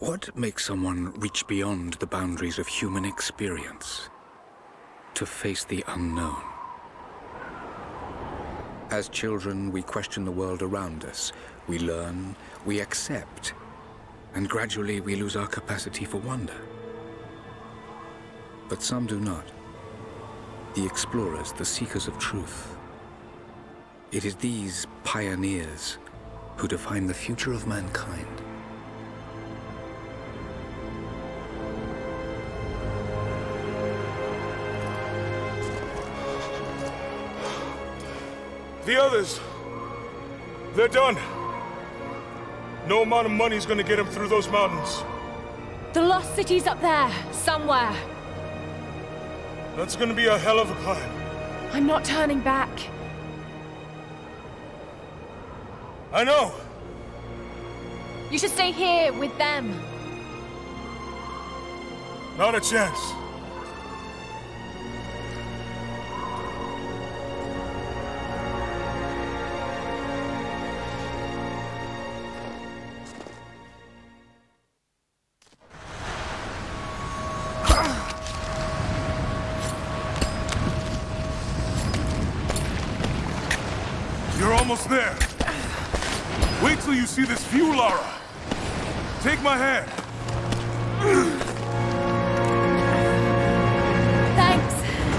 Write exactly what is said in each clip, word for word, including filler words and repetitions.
What makes someone reach beyond the boundaries of human experience to face the unknown? As children, we question the world around us. We learn, we accept, and gradually we lose our capacity for wonder. But some do not. The explorers, the seekers of truth. It is these pioneers who define the future of mankind. The others, they're done. No amount of money's gonna get them through those mountains. The lost city's up there, somewhere. That's gonna be a hell of a climb. I'm not turning back. I know. You should stay here with them. Not a chance. You're almost there. Wait till you see this view, Lara. Take my hand. Thanks.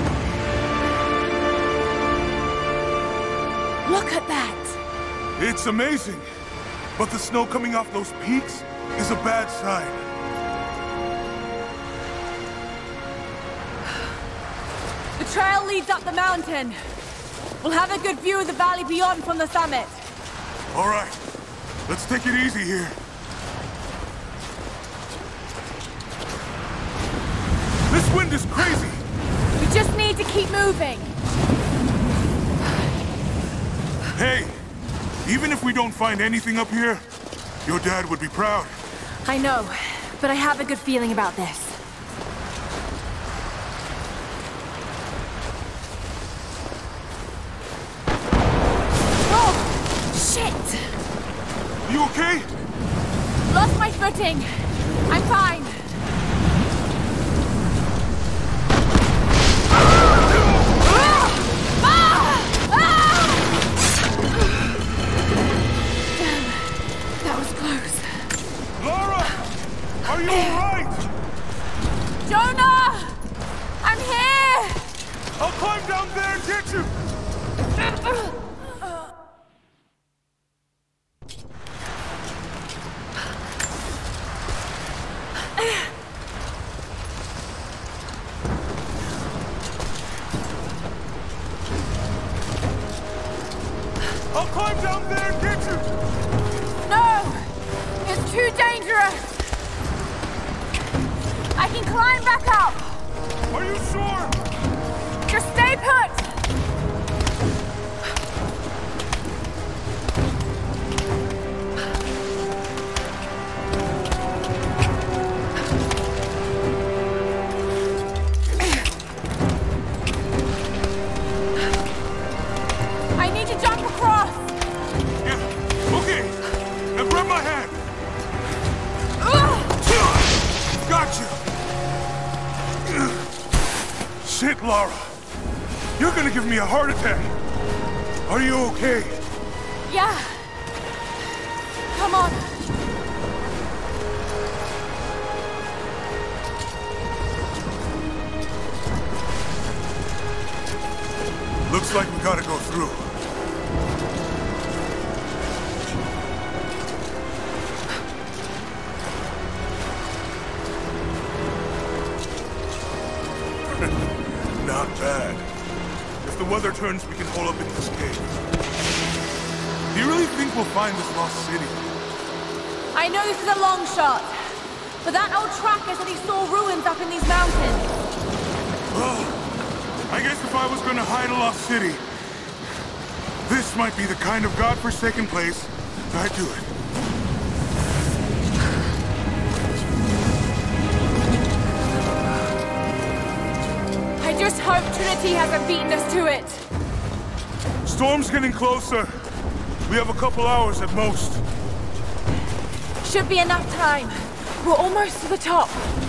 Look at that. It's amazing. But the snow coming off those peaks is a bad sign. The trail leads up the mountain. We'll have a good view of the valley beyond from the summit. All right. Let's take it easy here. This wind is crazy! We just need to keep moving. Hey, even if we don't find anything up here, your dad would be proud. I know, but I have a good feeling about this. You okay? Lost my footing. I'm fine. Damn, that was close. Lara! Are you alright? Jonah! I'm here! I'll climb down there and get you! I'll climb down there and get you! No! It's too dangerous! I can climb back up! Are you sure? Just stay put! I need to jump across! Yeah, okay. Now grab my hand. Ugh! Gotcha! Shit, Lara. You're gonna give me a heart attack. Are you okay? Yeah. Come on. Looks like we gotta go through. Not bad. If the weather turns, we can hole up in this cave. Do you really think we'll find this lost city? I know this is a long shot, but that old tracker said he saw ruins up in these mountains. Well, I guess if I was gonna hide a lost city, this might be the kind of godforsaken place I'd do it. I just hope Trinity hasn't beaten us to it. Storm's getting closer. We have a couple hours at most. Should be enough time. We're almost to the top.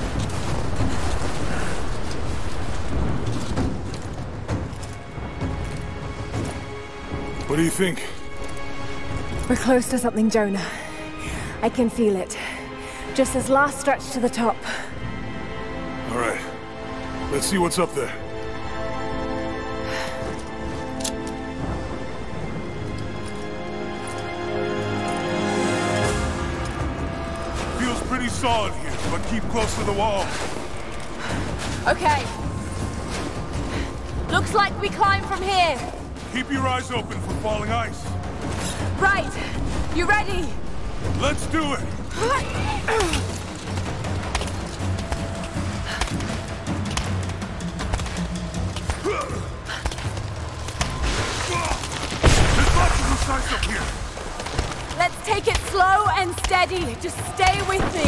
What do you think? We're close to something, Jonah. I can feel it. Just this last stretch to the top. All right. Let's see what's up there. Feels pretty solid here, but keep close to the wall. Okay. Looks like we climb from here. Keep your eyes open for falling ice. Right. You ready? Let's do it! There's lots of loose ice up here. Let's take it slow and steady. Just stay with me.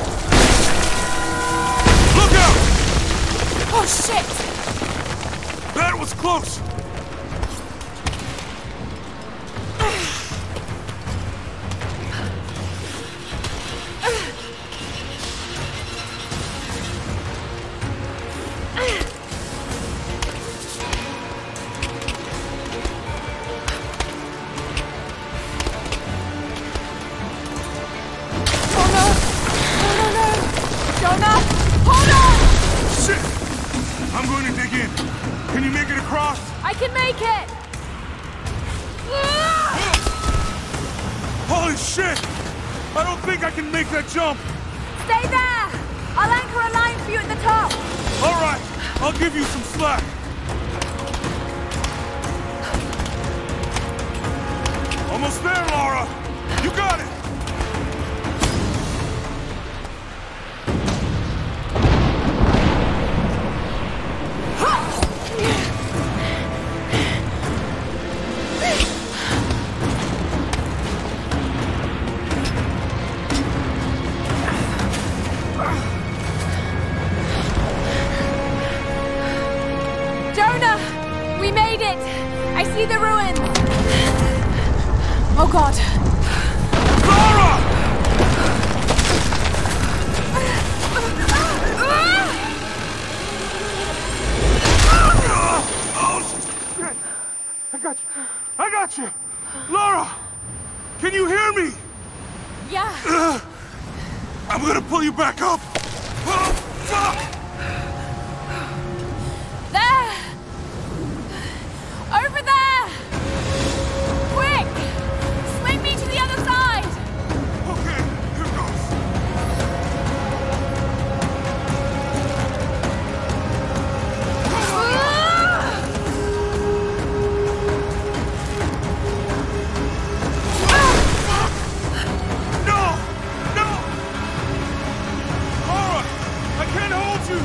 Look out! Oh, shit! That was close! I can make it! Holy shit! I don't think I can make that jump! Stay there! I'll anchor a line for you at the top! Alright, I'll give you some slack. Almost there, Lara! You got it! See the ruins! Oh god! Lara! Oh shit! I got you! I got you! Lara! Can you hear me? Yeah. Uh, I'm gonna pull you back up! Oh, fuck! Over there! Quick! Swing me to the other side! Okay, here goes. No! No! Lara! I can't hold you!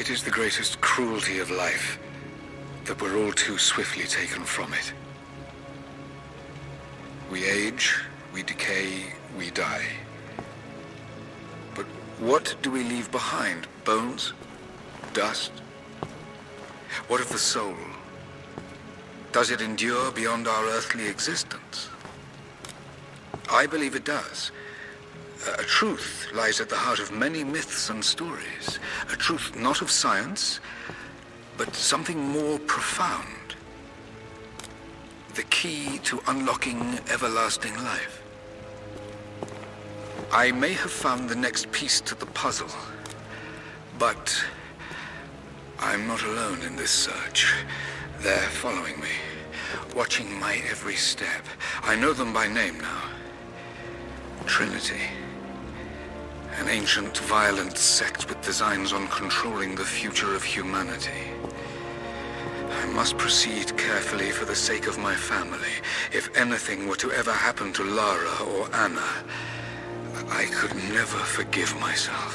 It is the greatest cruelty of life that we're all too swiftly taken from it. We age, we decay, we die. But what do we leave behind? Bones? Dust? What of the soul? Does it endure beyond our earthly existence? I believe it does. A truth lies at the heart of many myths and stories. A truth not of science, but something more profound. The key to unlocking everlasting life. I may have found the next piece to the puzzle, but I'm not alone in this search. They're following me, watching my every step. I know them by name now. Trinity. An ancient, violent sect with designs on controlling the future of humanity. I must proceed carefully for the sake of my family. If anything were to ever happen to Lara or Anna, I could never forgive myself.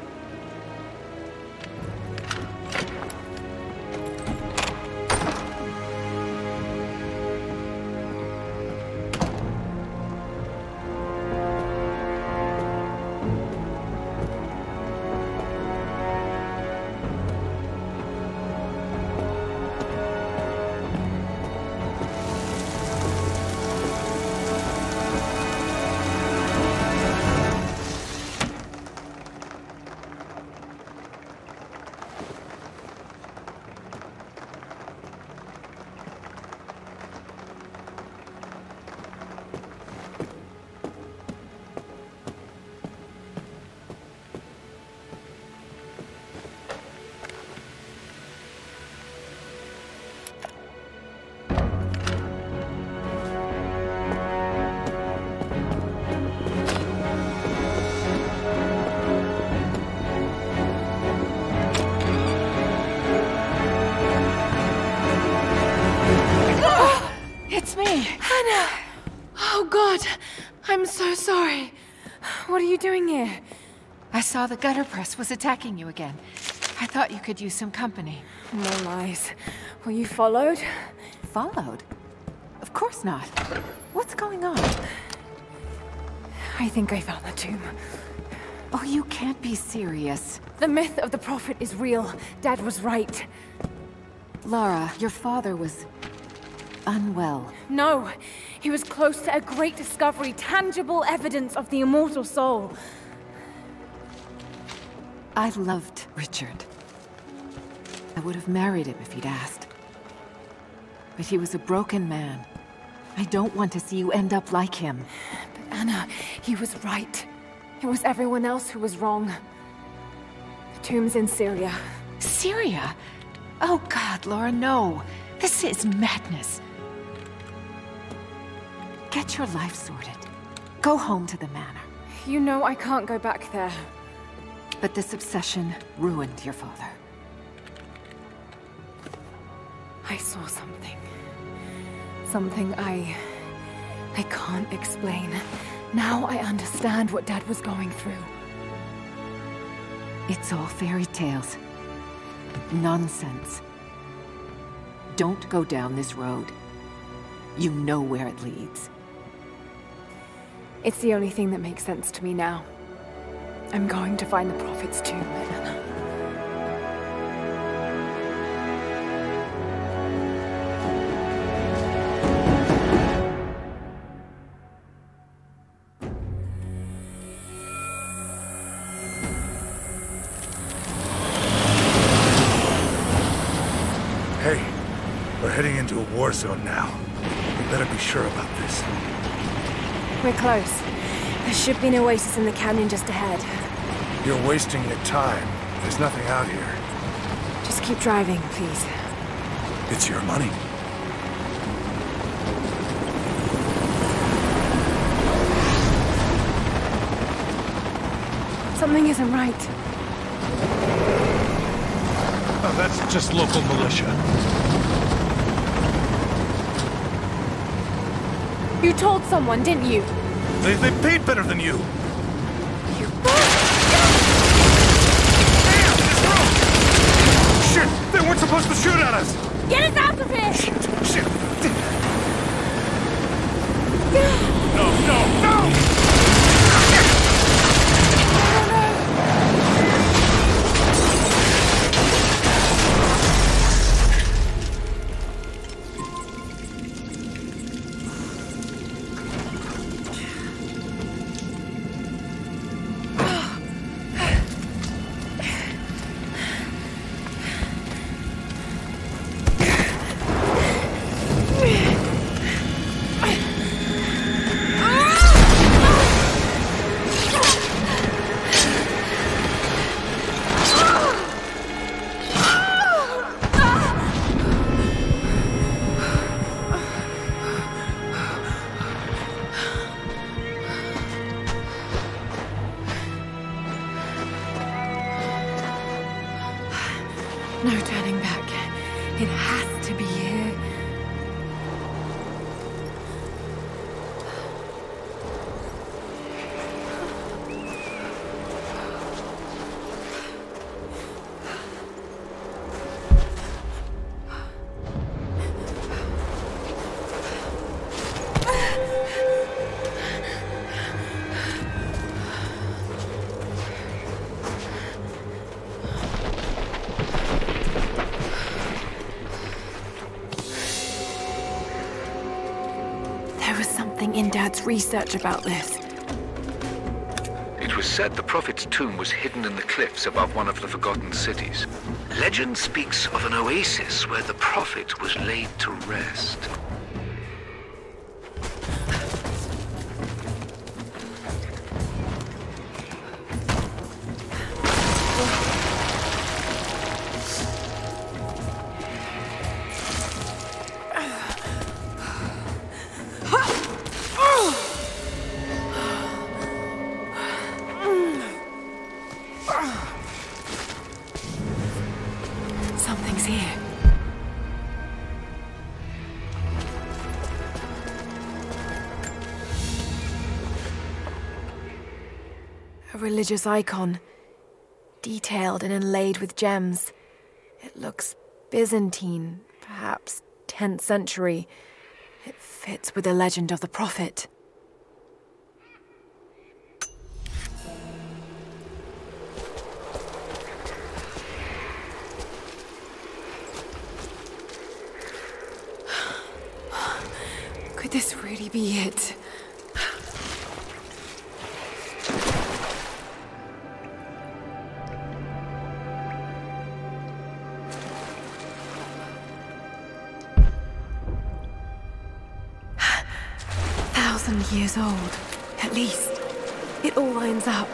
I'm so sorry. What are you doing here? I saw the gutter press was attacking you again. I thought you could use some company. No lies. Were you followed? Followed? Of course not. What's going on? I think I found the tomb. Oh, you can't be serious. The myth of the prophet is real. Dad was right. Lara, your father was unwell. No. He was close to a great discovery, tangible evidence of the immortal soul. I loved Richard. I would have married him if he'd asked. But he was a broken man. I don't want to see you end up like him. But Anna, he was right. It was everyone else who was wrong. The tomb's in Syria. Syria? Oh God, Lara, no. This is madness. Get your life sorted. Go home to the manor. You know I can't go back there. But this obsession ruined your father. I saw something. Something I... I can't explain. Now I understand what Dad was going through. It's all fairy tales. Nonsense. Don't go down this road. You know where it leads. It's the only thing that makes sense to me now. I'm going to find the prophet's tomb, Anna. Hey, we're heading into a war zone now. We better be sure about this. We're close. There should be an oasis in the canyon just ahead. You're wasting your time. There's nothing out here. Just keep driving, please. It's your money. Something isn't right. Oh, that's just local militia. You told someone, didn't you? They, they paid better than you. You... Damn, this road! supposed to shoot at us! Get us out of here! Shit, shit. No, no, no! No turning back. It has to be here. In Dad's research about this. It was said the Prophet's tomb was hidden in the cliffs above one of the forgotten cities. Legend speaks of an oasis where the Prophet was laid to rest. Something's here. A religious icon, detailed and inlaid with gems. It looks Byzantine, perhaps tenth century. It fits with the legend of the Prophet. Could this really be it? Thousand years old, at least. It all lines up.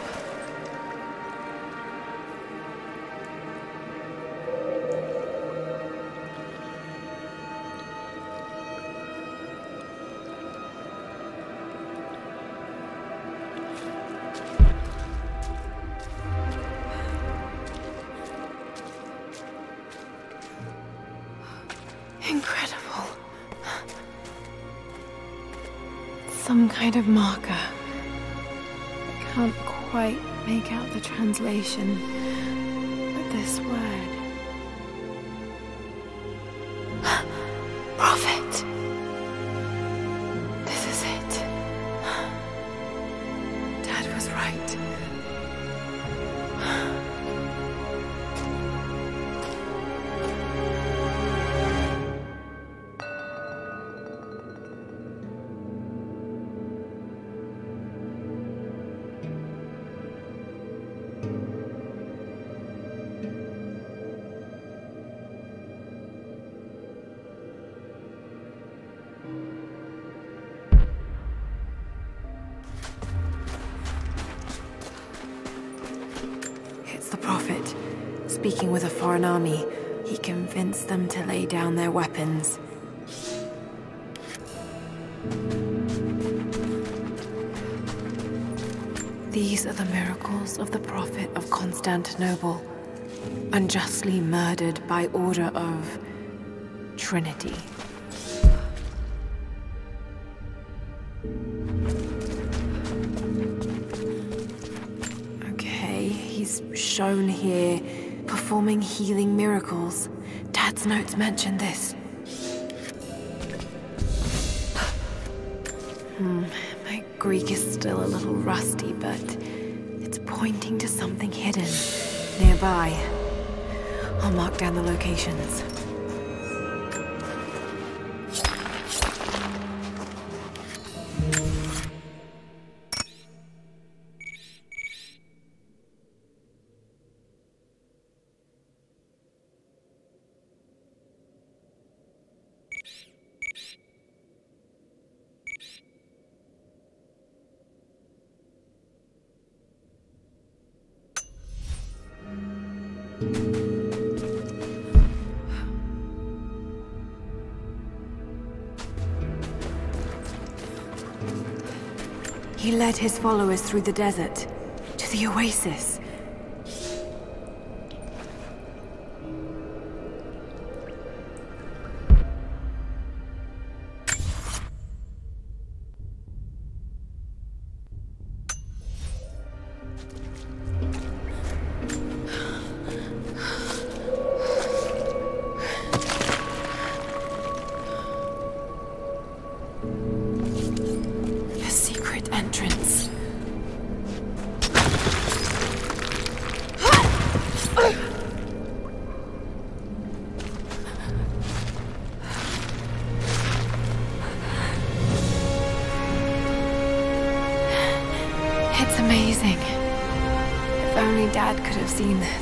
Incredible. Some kind of marker. Can't quite make out the translation, but this word. Prophet. This is it. Dad was right. Prophet, speaking with a foreign army, he convinced them to lay down their weapons. These are the miracles of the Prophet of Constantinople, unjustly murdered by order of Trinity. Shown here, performing performing healing miracles. Dad's notes mentioned this. Hmm, my Greek is still a little rusty, but it's pointing to something hidden nearby. I'll mark down the locations. He led his followers through the desert, to the oasis. Entrance. It's amazing. If only Dad could have seen this.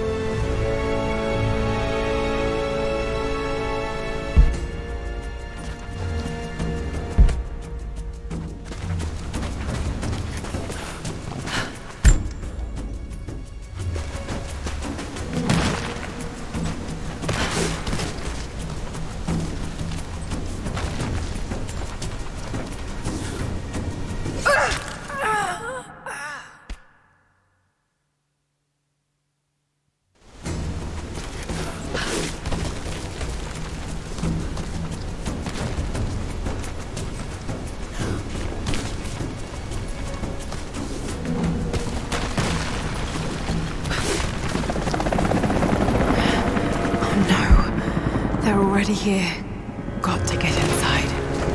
They're already here. Got to get inside.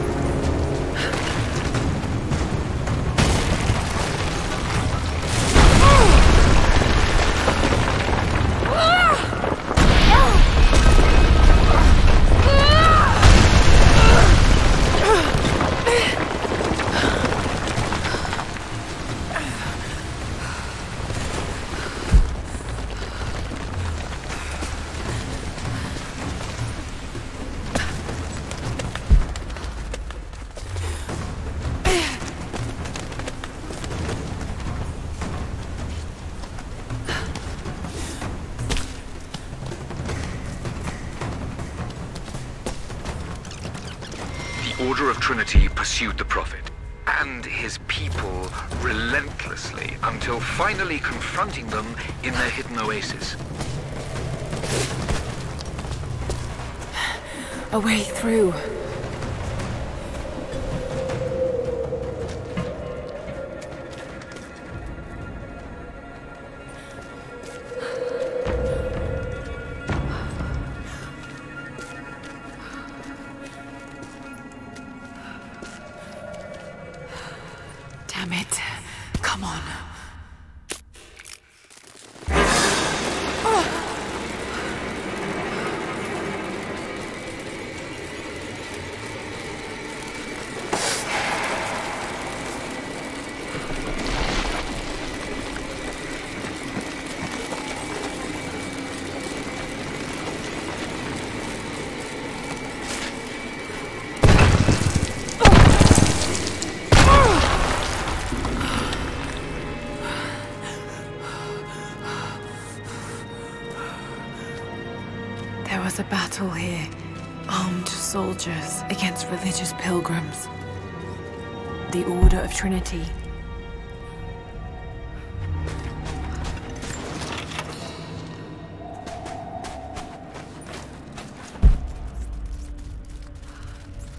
The Order of Trinity pursued the Prophet and his people relentlessly until finally confronting them in their hidden oasis. A way through. Damn it. Come on. There was a battle here. Armed soldiers against religious pilgrims. The Order of Trinity.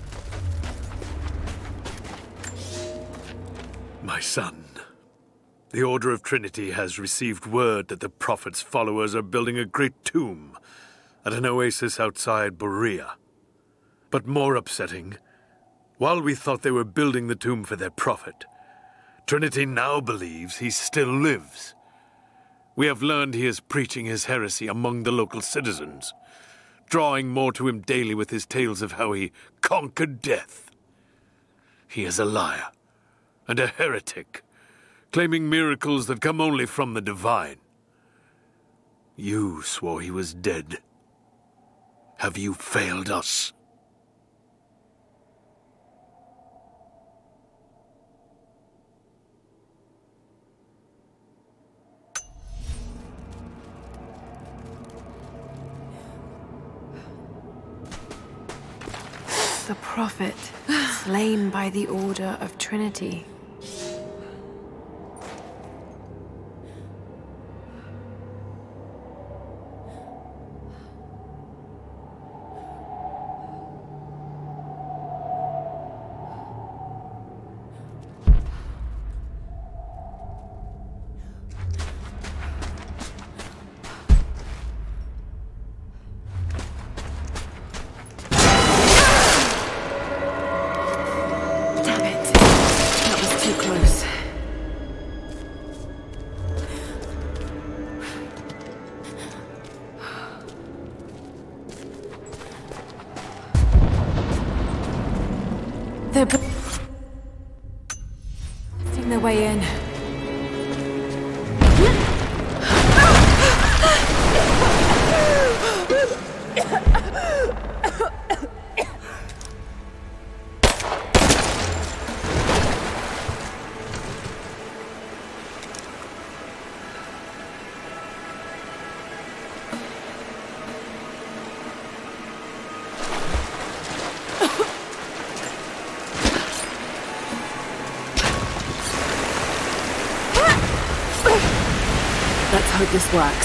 My son, The Order of Trinity has received word that the Prophet's followers are building a great tomb at an oasis outside Bulgaria. But more upsetting, while we thought they were building the tomb for their Prophet, Trinity now believes he still lives. We have learned he is preaching his heresy among the local citizens, drawing more to him daily with his tales of how he conquered death. He is a liar and a heretic, claiming miracles that come only from the divine. You swore he was dead. Have you failed us? The Prophet, slain by the Order of Trinity. They're busting their way in. Let's hope this works.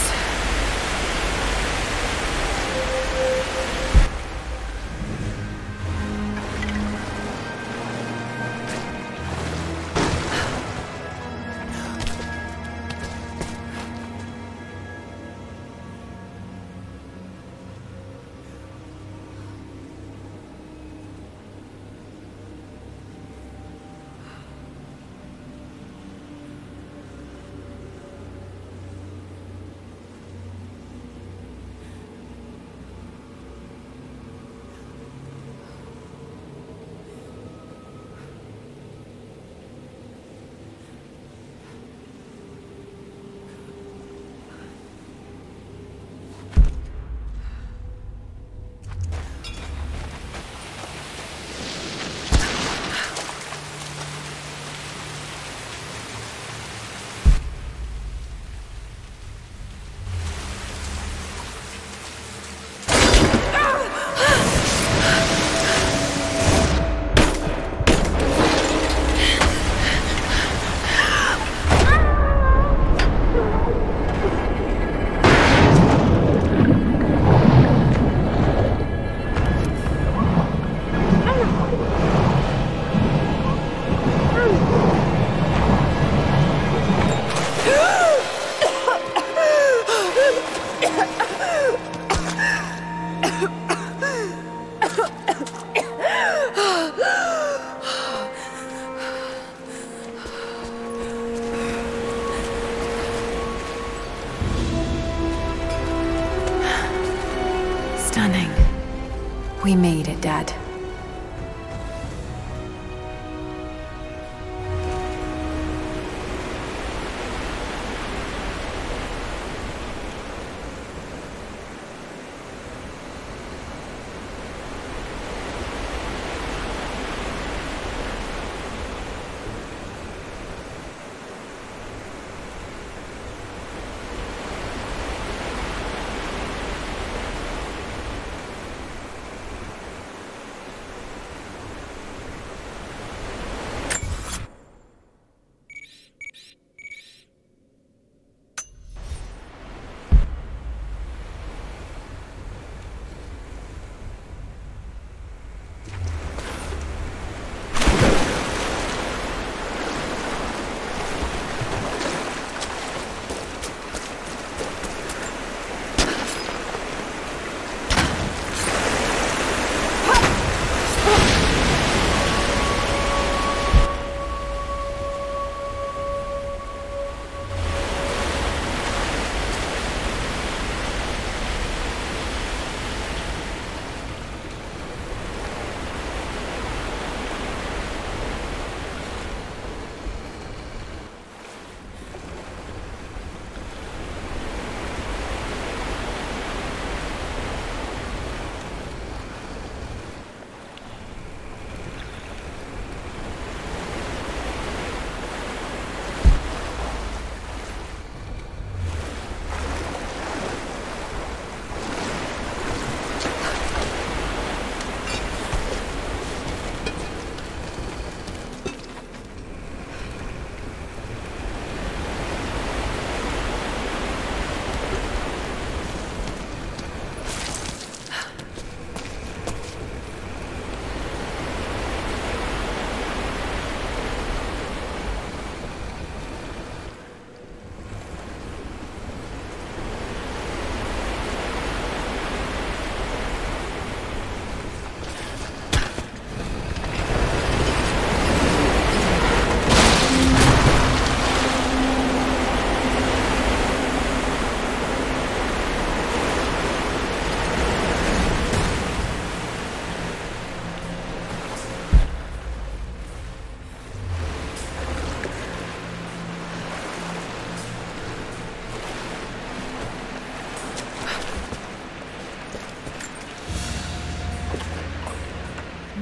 Stunning. We made it, Dad.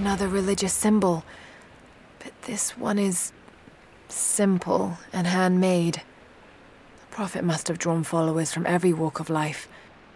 Another religious symbol. But this one is simple and handmade. The Prophet must have drawn followers from every walk of life.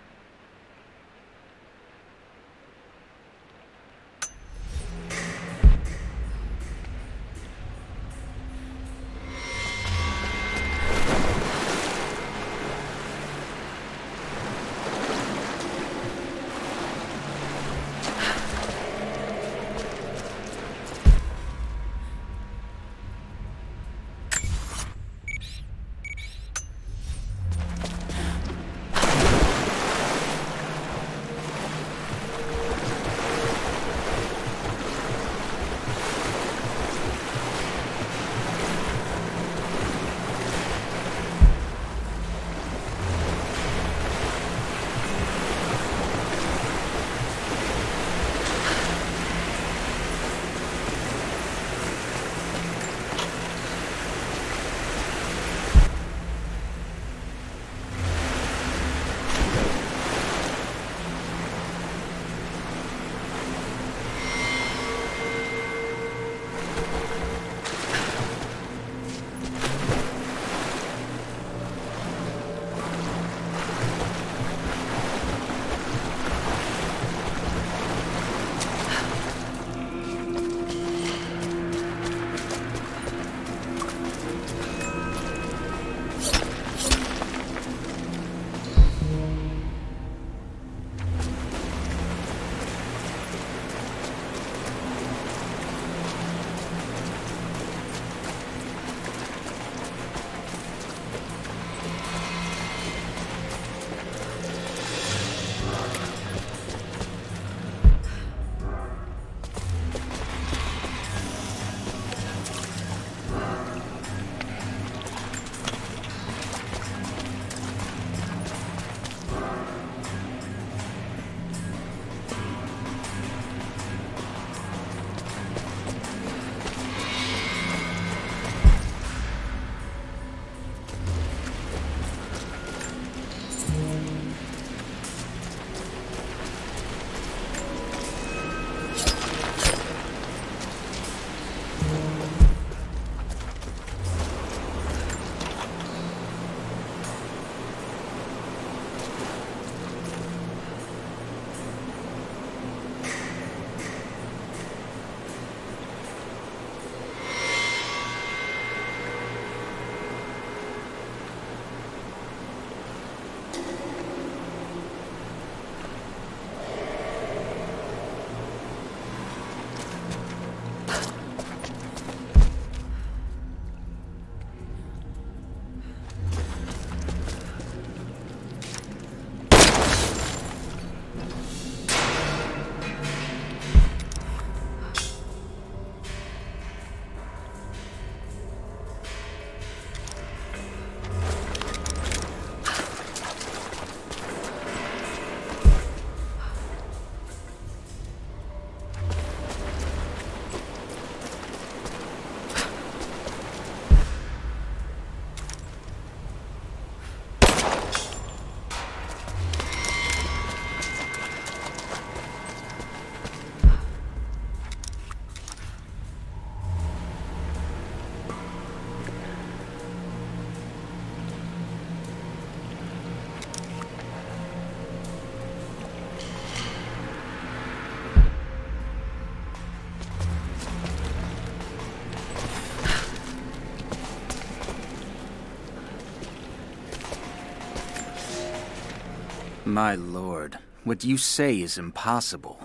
My lord, what you say is impossible.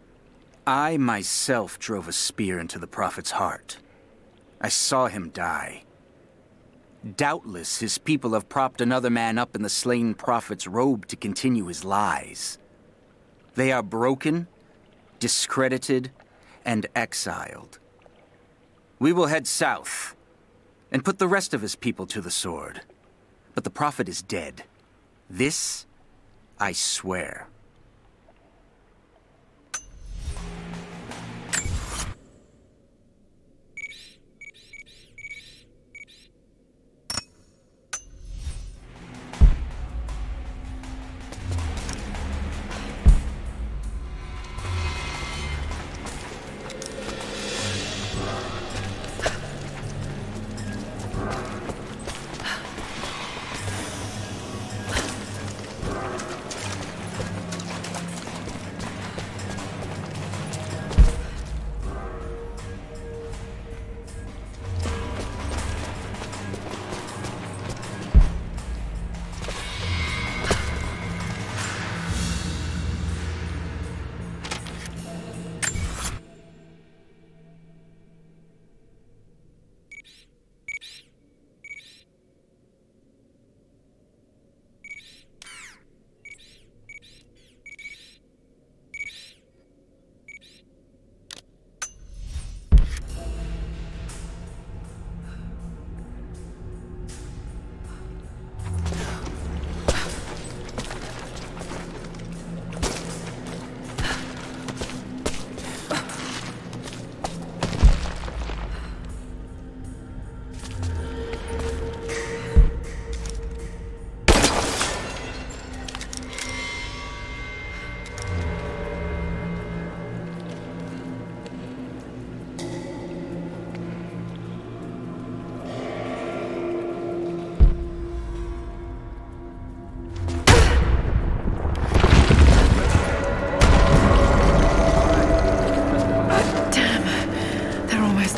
I myself drove a spear into the Prophet's heart. I saw him die. Doubtless his people have propped another man up in the slain Prophet's robe to continue his lies. They are broken, discredited, and exiled. We will head south and put the rest of his people to the sword. But the Prophet is dead. This, I swear.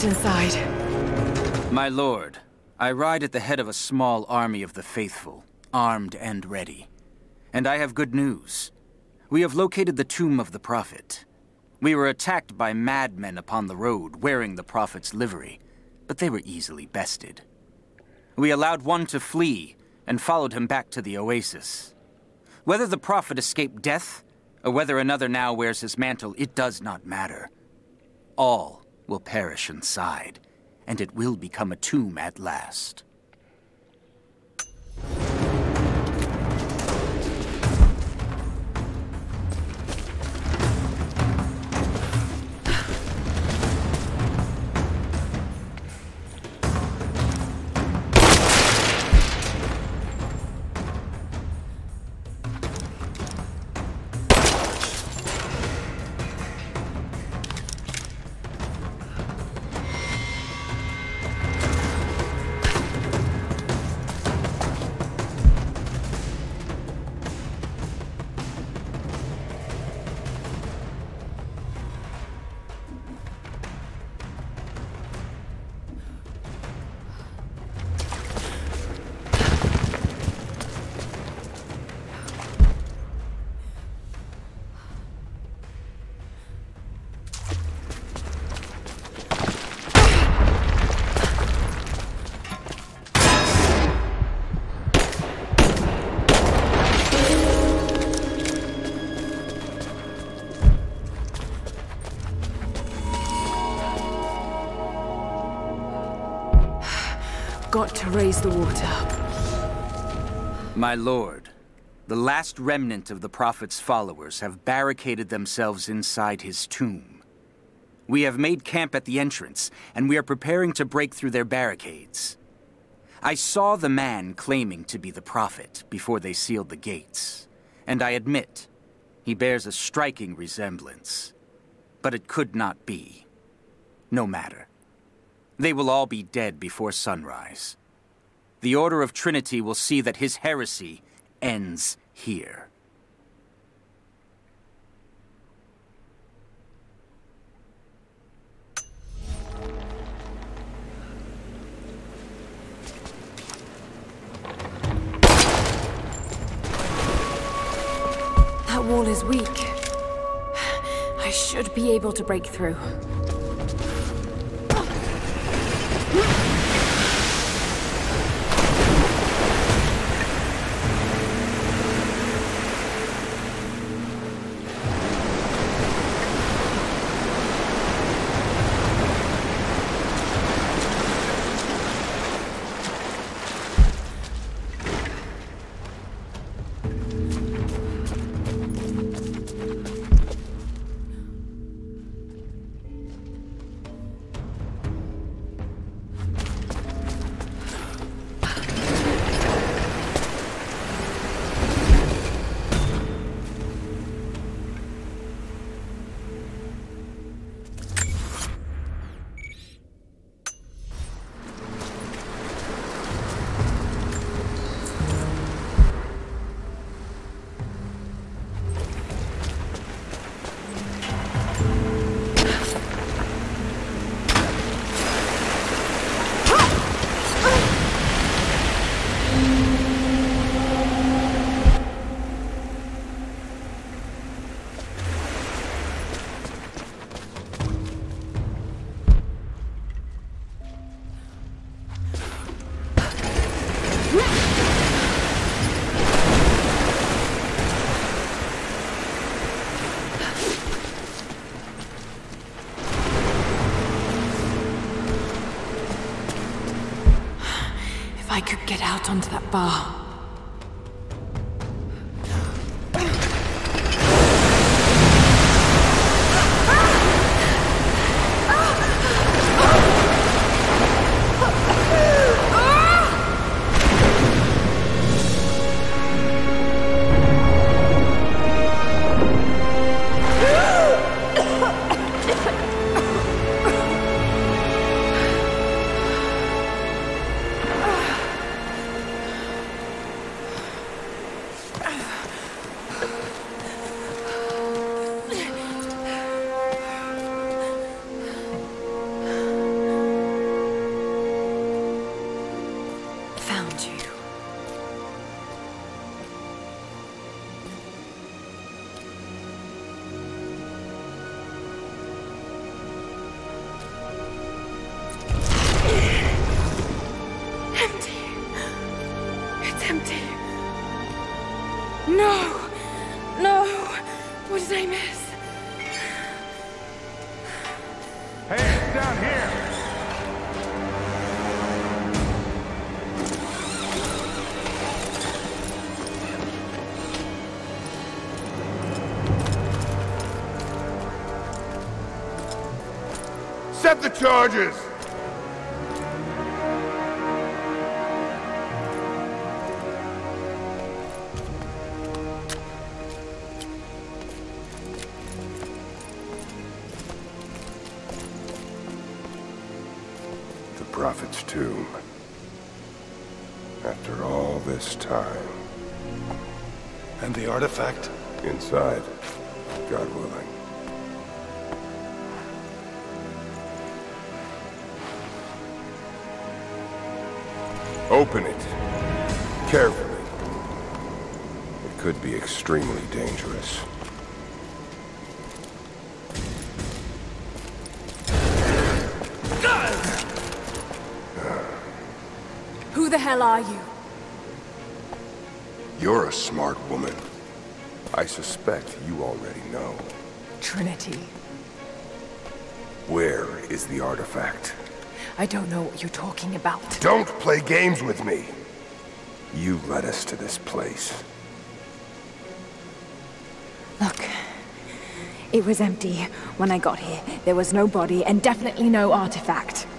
best inside. My lord, I ride at the head of a small army of the faithful, armed and ready. And I have good news. We have located the tomb of the Prophet. We were attacked by madmen upon the road wearing the Prophet's livery, but they were easily bested. We allowed one to flee and followed him back to the oasis. Whether the Prophet escaped death, or whether another now wears his mantle, it does not matter. All will perish inside, and it will become a tomb at last. Got to raise the water up. My lord, the last remnant of the Prophet's followers have barricaded themselves inside his tomb. We have made camp at the entrance, and we are preparing to break through their barricades. I saw the man claiming to be the Prophet before they sealed the gates, and I admit, he bears a striking resemblance. But it could not be. No matter. They will all be dead before sunrise. The Order of Trinity will see that his heresy ends here. That wall is weak. I should be able to break through. If I could get out onto that bar. What did I miss? Hey, it's down here! Set the charges! The Prophet's tomb. After all this time. And the artifact? Inside, God willing. Open it. Carefully. It could be extremely dangerous. Who the hell are you? You're a smart woman. I suspect you already know. Trinity. Where is the artifact? I don't know what you're talking about. Don't play games with me! You led us to this place. Look, it was empty when I got here. There was no body and definitely no artifact.